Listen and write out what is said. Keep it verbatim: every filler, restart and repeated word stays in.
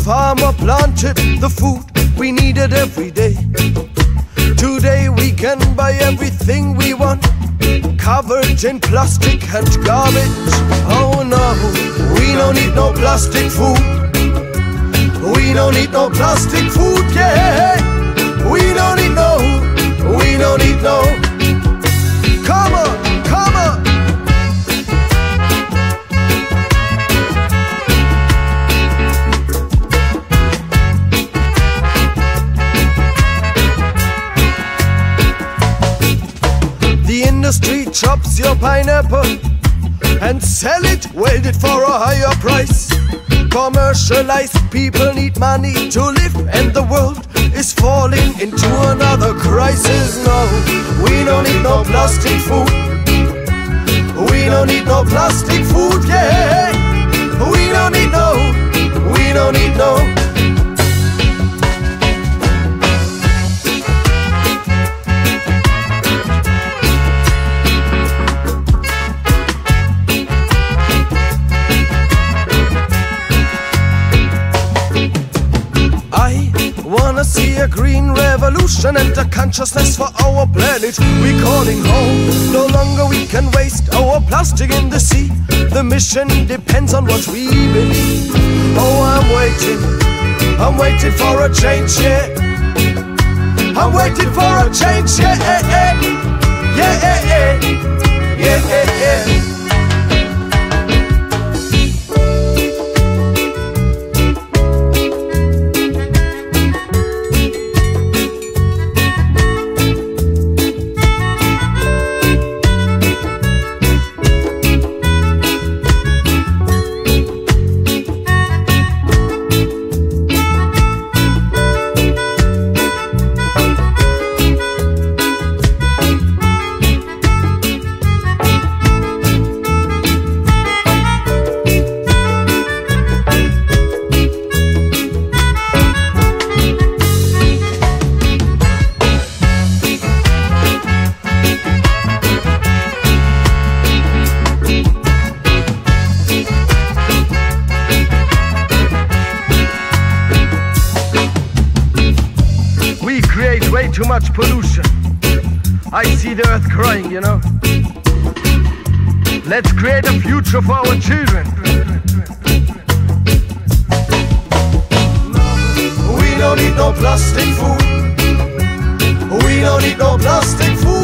farmer planted the food we needed every day. Today we can buy everything we want, covered in plastic and garbage. Oh no, we don't need no plastic food. We don't need no plastic food, yeah. We don't need no, we don't need no. Come on, come on. The industry chops your pineapple and sell it, weld it for a higher price. Commercialized people need money to live, and the world is falling into another crisis. No, we don't need no plastic food. We don't need no plastic food, yeah. We don't need no, we don't need no. Wanna see a green revolution and a consciousness for our planet we calling home. No longer we can waste our plastic in the sea. The mission depends on what we believe. Oh, I'm waiting, I'm waiting for a change, yeah. I'm waiting for a change, yeah, yeah, yeah, yeah, yeah, yeah, yeah, yeah. Way too much pollution. I see the earth crying, you know. Let's create a future for our children. We don't need no plastic food. We don't need no plastic food.